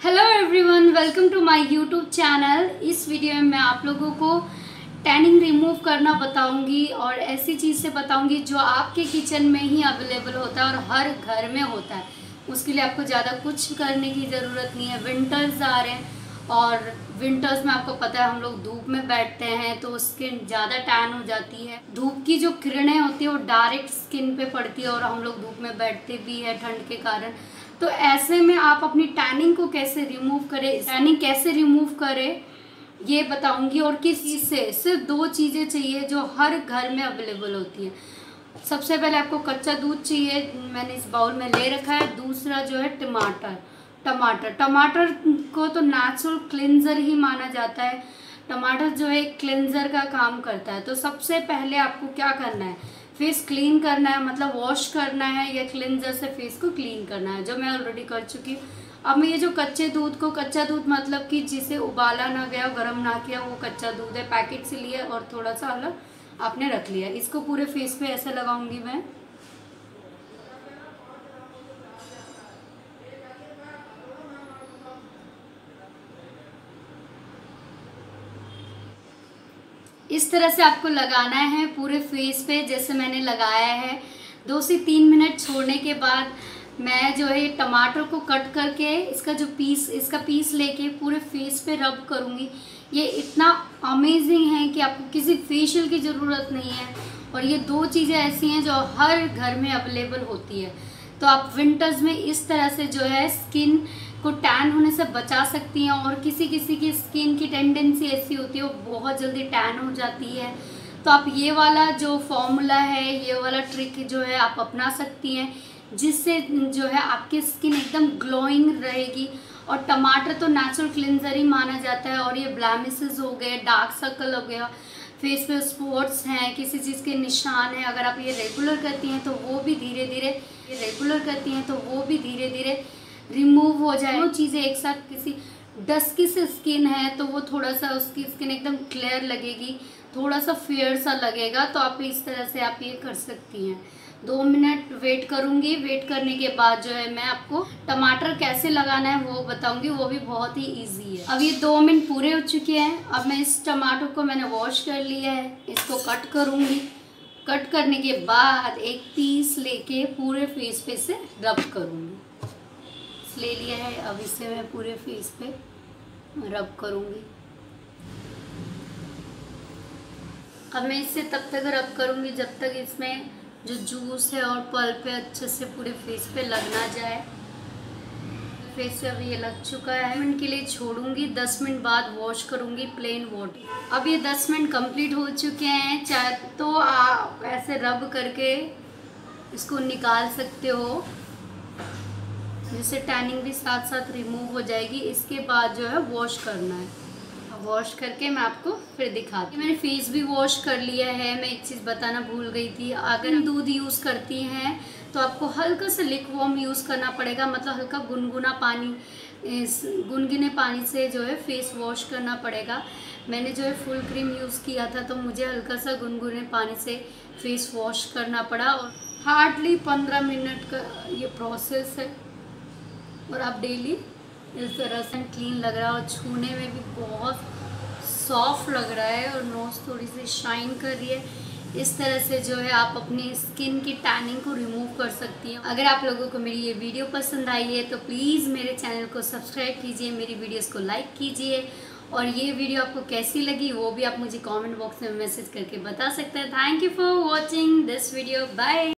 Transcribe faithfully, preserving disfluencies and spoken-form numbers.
Hello everyone, welcome to my YouTube channel. इस video में मैं आप लोगों को टैनिंग रिमूव करना बताऊंगी और ऐसी चीज़ से बताऊंगी जो आपके किचन में ही अवेलेबल होता है और हर घर में होता है। उसके लिए आपको ज़्यादा कुछ करने की ज़रूरत नहीं है। विंटर्स आ रहे हैं और विंटर्स में आपको पता है हम लोग धूप में बैठते हैं तो स्किन ज़्यादा टैन हो जाती है। धूप की जो किरणें होती है वो डायरेक्ट स्किन पे पड़ती है और हम लोग धूप में बैठते भी है ठंड के कारण। तो ऐसे में आप अपनी टैनिंग को कैसे रिमूव करें, टैनिंग कैसे रिमूव करें ये बताऊंगी। और किस चीज़ से, सिर्फ दो चीज़ें चाहिए जो हर घर में अवेलेबल होती हैं। सबसे पहले आपको कच्चा दूध चाहिए, मैंने इस बाउल में ले रखा है। दूसरा जो है टमाटर टमाटर टमाटर को तो नेचुरल क्लिनजर ही माना जाता है। टमाटर जो है क्लिनजर का काम करता है। तो सबसे पहले आपको क्या करना है, फेस क्लीन करना है, मतलब वॉश करना है या क्लिनजर से फेस को क्लीन करना है, जो मैं ऑलरेडी कर चुकी हूँ। अब मैं ये जो कच्चे दूध को, कच्चा दूध मतलब कि जिसे उबाला ना गया, गर्म ना किया, वो कच्चा दूध है, पैकेट से लिया और थोड़ा सा अलग आपने रख लिया। इसको पूरे फेस पे ऐसे लगाऊंगी मैं। इस तरह से आपको लगाना है पूरे फेस पे जैसे मैंने लगाया है। दो से तीन मिनट छोड़ने के बाद मैं जो है टमाटर को कट करके इसका जो पीस इसका पीस लेके पूरे फेस पे रब करूँगी। ये इतना अमेजिंग है कि आपको किसी फेशियल की ज़रूरत नहीं है। और ये दो चीज़ें ऐसी हैं जो हर घर में अवेलेबल होती है। तो आप विंटर्स में इस तरह से जो है स्किन को टैन होने से बचा सकती हैं। और किसी किसी की स्किन की टेंडेंसी ऐसी होती है वो बहुत जल्दी टैन हो जाती है। तो आप ये वाला जो फॉर्मूला है, ये वाला ट्रिक जो है आप अपना सकती हैं, जिससे जो है आपकी स्किन एकदम ग्लोइंग रहेगी। और टमाटर तो नेचुरल क्लिनजर ही माना जाता है। और ये ब्लैमिसेस हो गए, डार्क सर्कल हो गया, फेस पे स्पॉट्स हैं, किसी चीज़ के निशान हैं, अगर आप ये रेगुलर करती हैं तो वो भी धीरे धीरे ये रेगुलर करती हैं तो वो भी धीरे धीरे रिमूव हो जाए। वो चीज़ें एक साथ, किसी डस्की से स्किन है तो वो थोड़ा सा उसकी स्किन एकदम क्लियर लगेगी, थोड़ा सा फेयर सा लगेगा। तो आप इस तरह से आप ये कर सकती हैं। दो मिनट वेट करूँगी। वेट करने के बाद जो है मैं आपको टमाटर कैसे लगाना है वो बताऊँगी, वो भी बहुत ही ईजी है। अब ये दो मिनट पूरे हो चुके हैं। अब मैं इस टमाटर को मैंने वॉश कर लिया है, इसको कट करूँगी। कट करने के बाद एक पीस लेके पूरे फेस पे से रब करूँगी। ले लिया है, अब इसे मैं पूरे फेस पे रब करूँगी। अब मैं इसे तब तक रब करूँगी जब तक इसमें जो जूस है और पल्प है अच्छे से पूरे फेस पे लग ना जाए। फेस पे अब ये लग चुका है। मिनट के लिए छोड़ूंगी, दस मिनट बाद वॉश करूँगी प्लेन वाटर। अब ये दस मिनट कंप्लीट हो चुके हैं। चाहे तो आप ऐसे रब करके इसको निकाल सकते हो, जिससे टैनिंग भी साथ साथ रिमूव हो जाएगी। इसके बाद जो है वॉश करना है। वॉश करके मैं आपको फिर दिखाती हूँ। मैंने फेस भी वॉश कर लिया है। मैं एक चीज़ बताना भूल गई थी, अगर दूध यूज़ करती हैं तो आपको हल्का सा लिक्वॉर्म यूज़ करना पड़ेगा, मतलब हल्का गुनगुना पानी, इस गुनगुने पानी से जो है फेस वॉश करना पड़ेगा। मैंने जो है फुल क्रीम यूज़ किया था तो मुझे हल्का सा गुनगुने पानी से फेस वॉश करना पड़ा। और हार्डली पंद्रह मिनट का ये प्रोसेस है। और आप डेली इस तरह से क्लीन लग रहा है और छूने में भी बहुत सॉफ्ट लग रहा है और नोज़ थोड़ी सी शाइन कर रही है। इस तरह से जो है आप अपनी स्किन की टैनिंग को रिमूव कर सकती हैं। अगर आप लोगों को मेरी ये वीडियो पसंद आई है तो प्लीज़ मेरे चैनल को सब्सक्राइब कीजिए, मेरी वीडियोस को लाइक कीजिए। और ये वीडियो आपको कैसी लगी वो भी आप मुझे कमेंट बॉक्स में मैसेज करके बता सकते हैं। Thank you for watching this video. Bye.